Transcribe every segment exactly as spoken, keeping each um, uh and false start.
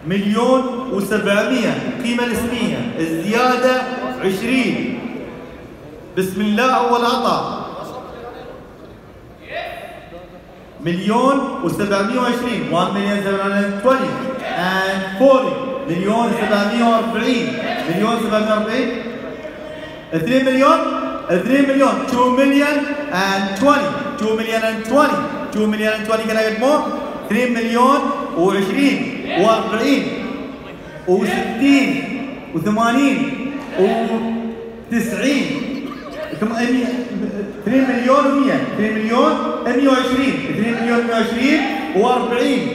مليون وسبعمية قيمة الاسمية، الزيادة عشرين. بسم الله أول عطاء مليون وسبعمية وعشرين one million seven hundred twenty and forty مليون سبعمية وأربعين مليون سبعمية وأربعين اثنين مليون اثنين مليون two million and twenty two million and twenty two million and twenty can I get more three مليون وعشرين وأربعين وستين وثمانين وتسعين اثنين مليون ومئة اثنين مليون مئة وعشرين اثنين مليون مئة وعشرين وأربعين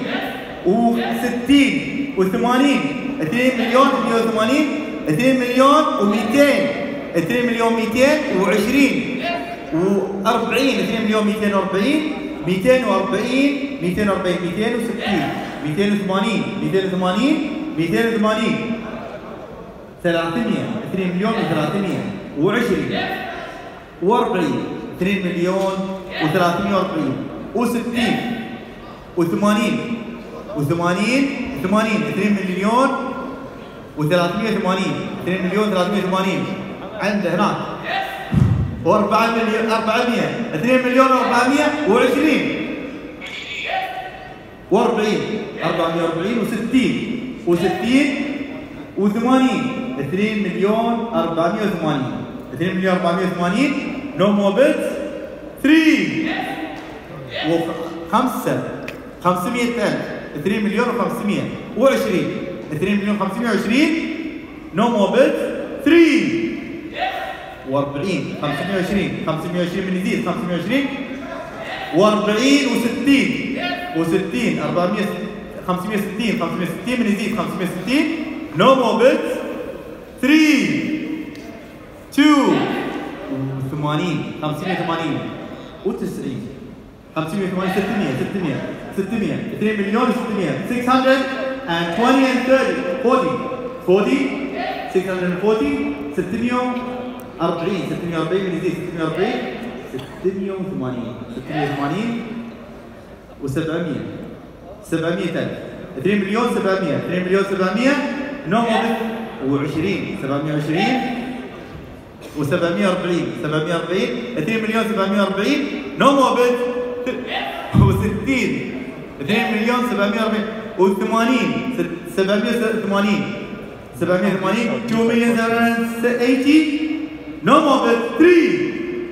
وستين وثمانين اثنين مليون مئة وثمانين اثنين مليون ومئتين اثنين مليون مئتين وعشرين وأربعين اثنين مليون مئتين وأربعين مئتين وأربعين مئتين وأربعين مئتين وستين مئتين وثمانين مئتين وثمانين مئتين وثمانين ثلاثمئة اثنين مليون وثلاثمئة وعشرين وأربعين اثنين مليون وثلاثمئة وأربعين وستين وثمانين وثمانين ثمانين اثنين مليون وثلاثمئة وثمانين اثنين مليون وثلاثمئة وثمانين عنده هناك وأربعة مليون أربعمئة اثنين مليون وأربعمئة وعشرين وأربعين أربعمئة وأربعين وستين وستين وثمانين اثنين مليون أربعمئة وثمانين اثنين مليون أربعمئة وثمانين no more bids three وخمسة خمسمئة ألف اثنين مليون وخمسمئة وعشرين اثنين مليون وخمسمئة وعشرين no more bids three وأربعين خمسمئة وعشرين خمسمئة وعشرين من يزيد خمسمئة وعشرين وأربعين وستين وستين أربعمئة خمسمئة وستين خمسمئة وستين من يزيد خمسمئة وستين no more bids three two وثمانين خمسمئة وثمانين وتسعين خمسمئة وثمانين ستمئة ستمئة ستمئة اثنين مليون وستمئة six hundred twenty and thirty forty forty six hundred forty ستمئة وأربعين ستمئة وأربعين من يزيد ستمئة وأربعين ستمئة وثمانين ستمئة وثمانين وسبعمئة سبعمئة ألف اثنين مليون سبعمئة اثنين مليون سبعمئة نو وعشرين سبعمئة وعشرين وسبعمئة وأربعين سبعمئة وأربعين اثنين مليون سبعمئة وأربعين نو موبت وستين اثنين مليون سبعمئة وأربعين وثمانين سبعمئة وثمانين سبعمئة وثمانين two million seven hundred eighty no موبت three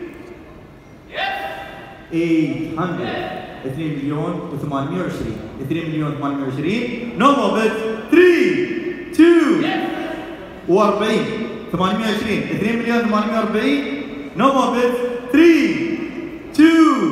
eight hundred اثنين مليون وثمانمئة وعشرين اثنين مليون وثمانمئة وعشرين نو موبت three two وأربعين ثمانمئة وعشرين اثنين مليون ثمانمئة وأربعين نو موبت three two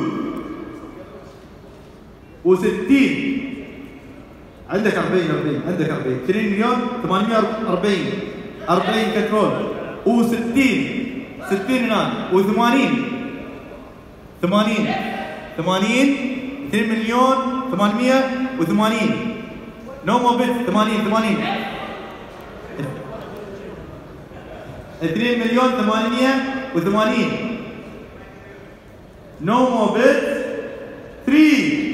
وستين عندك أربعين أربعين عندك أربعين اثنين مليون ثمانمئة وأربعين أربعين كنترول وستين ستين هناك وثمانين ثمانين ثمانين اثنين مليون ثمانمئة وثمانين نو موبت ثمانين ثمانين اثنين مليون ثمانمئة وثمانين نو موبت three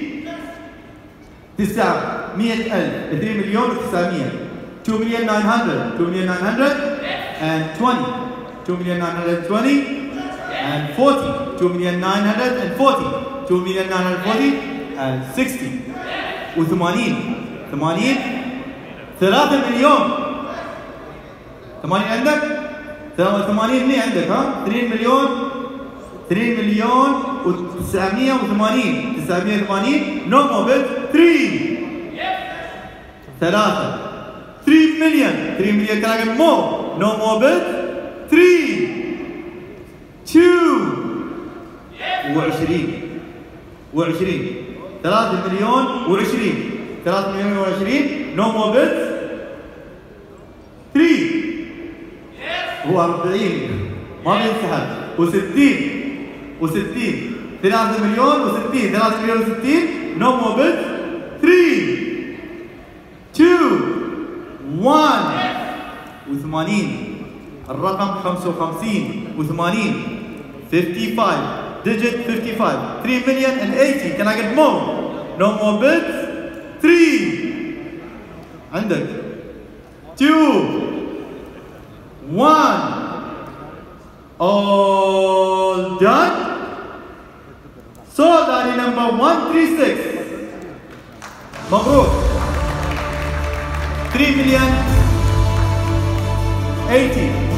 تسعمئة ألف اثنين مليون وتسعمئة two million nine hundred two million nine hundred and twenty two million nine hundred twenty and forty two million nine hundred and forty two million nine hundred forty and sixty وثمانين ثمانين ثلاثة مليون ثمانين عندك ثمانين مني عندك ها اثنين مليون اثنين مليون وتسعمئة وثمانين تسعمئة وثمانين نو موبت three ثلاثة three million three million can I get more no موبت three two وعشرين وعشرين ثلاثة مليون وعشرين ثلاثة مليون وعشرين نو موبت three وأربعين ما بينسحب وستين وستين ثلاثة مليون وستين ثلاثة مليون وستين نو موبت three two one وثمانين الرقم خمسة وخمسين وثمانين fifty-five digit fifty-five three million and eighty can I get more no more bids three عندك two one all done. So Dani number one three six. مبروك. three million eighty.